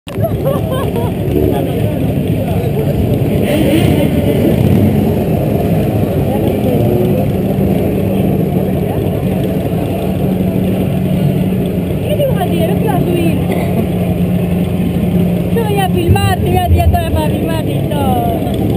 Yo voy a filmar, te voy a tirar toda para filmar y todo.